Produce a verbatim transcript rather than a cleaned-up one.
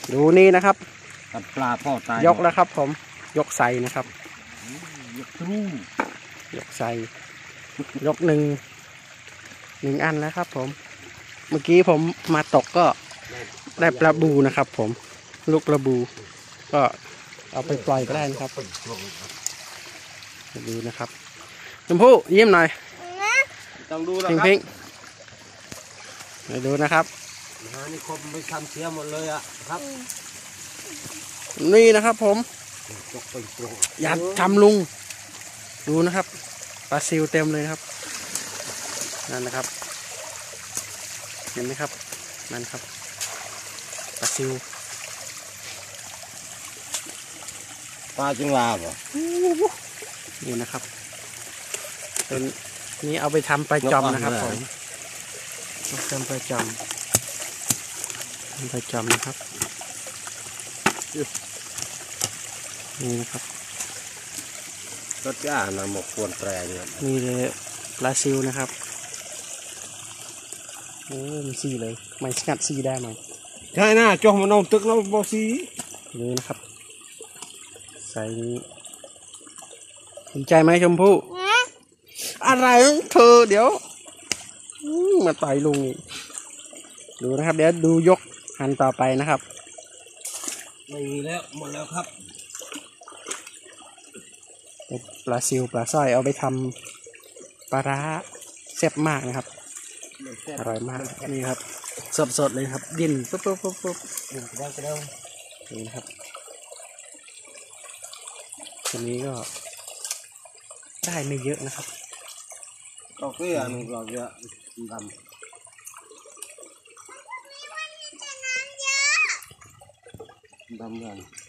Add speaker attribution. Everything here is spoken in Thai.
Speaker 1: ดูนี่นะครับ
Speaker 2: ตัดปลาพ่อตาย
Speaker 1: ยกแล้วครับผมยกใส่นะครับ
Speaker 2: ยกตู้
Speaker 1: ยกใส่ยกหนึ่งหนึ่งอันแล้วครับผมเมื่อกี้ผมมาตกก็ได้ปลาบูนะครับผมลูกปลาบูก็เอาไปปล่อยก็ได้นะครับดูนะครับชมพู่ยิ้มหน่อย
Speaker 2: ต้องดูนะ
Speaker 1: พิงพิงไปดูนะครับ
Speaker 2: นี่คมไปทำเสียหมดเลยอ่ะครับ
Speaker 1: นี่นะครับผมอย่าทำลุงดูนะครับปลาซิวเต็มเลยครับนั่นนะครับเห็นไหมครับนั่นครับปลาซิว
Speaker 2: ปลาจิงลาบ่
Speaker 1: นี่นะครับเป็นนี้เอาไปทำปลาจอมนะครับผมทำปลาจอมปลาจอมนะครับนี่นะครับ
Speaker 2: รถย่านำหมกควนแปรเนี่ย
Speaker 1: นี่เลยปลาซิวนะครับโอ้มีสีเลยไม่งัดสีได้ไหม
Speaker 2: ใช่น่ะจ้องมันเอาตึกแล้วบอสี
Speaker 1: นี่นะครับใส่นี้สนใจไหมชมพู่อะไรเธอเดี๋ยวมาต่อยลุงอีกดูนะครับเดี๋ยวดูยกหันต่อไปนะครับ
Speaker 2: ไม่มีแล้วหมดแล้วครับ
Speaker 1: ปลาซิวปลาสร้อยเอาไปทำปลาร้าแซ่บมากนะครับอร่อยมากนี่ครับสดๆเลยครับดิ้นปุ๊บปุ๊บปุ๊บปุ๊บนี่นะครับตัวนี้ก็ได้ไม่เยอะนะครับ
Speaker 2: ก็คืออันนี้เราจะดำดำกัน